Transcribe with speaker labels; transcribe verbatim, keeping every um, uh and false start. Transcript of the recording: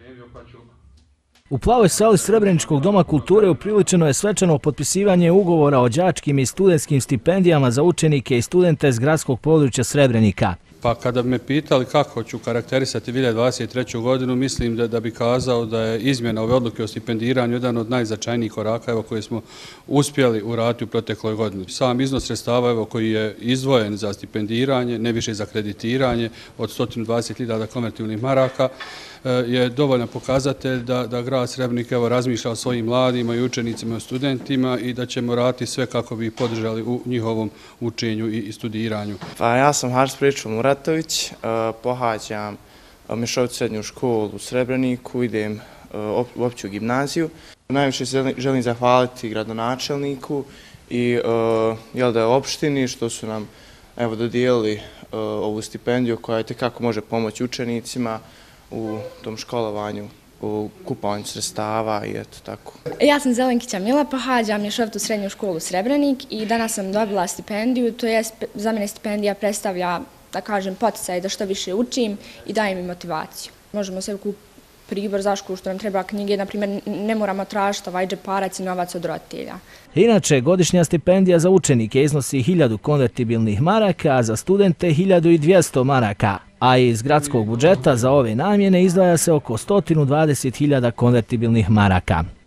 Speaker 1: U Plavoj sali Srebreničkog doma kulture upriličeno je svečano potpisivanje ugovora o đačkim i studentskim stipendijama za učenike i studente iz gradskog područja Srebrenika.
Speaker 2: Pa kada bi me pitali kako ću karakterisati dvije hiljade dvadeset treću. godinu, mislim da, da bi kazao da je izmjena ove odluke o stipendiranju jedan od najznačajnijih koraka evo, koje smo uspjeli uraditi u protekloj godini. Sam iznos sredstava evo, koji je izdvojen za stipendiranje, ne više za kreditiranje, od sto dvadeset hiljada konvertibilnih maraka, je dovoljno pokazatelj da, da grad Srebrenik evo, razmišlja o svojim mladima i učenicima i studentima i da ćemo raditi sve kako bi ih podržali u njihovom učenju i, i studiranju.
Speaker 3: Pa ja sam Haris Priču Muratović, pohađam mješovitu srednju školu u Srebreniku, idem u opću gimnaziju. Najviše želim zahvaliti gradonačelniku i jel da je opštini što su nam evo, dodijelili ovu stipendiju koja itekako može pomoći učenicima u tom školovanju, u kupavanju sredstava i eto tako.
Speaker 4: Ja sam Zelenkića Mila, pohađam mješovitu srednju školu Srebrenik i danas sam dobila stipendiju, to je za mene stipendija predstavlja, da kažem, poticaj da što više učim i daje mi motivaciju. Možemo se kupiti pribor za školu što nam treba knjige, na primjer ne moramo tražiti ovaj džeparac i novac od roditelja.
Speaker 1: Inače, godišnja stipendija za učenike iznosi hiljadu konvertibilnih maraka, a za studente hiljadu dvjesto maraka, a iz gradskog budžeta za ove namjene izdvaja se oko sto dvadeset hiljada konvertibilnih maraka.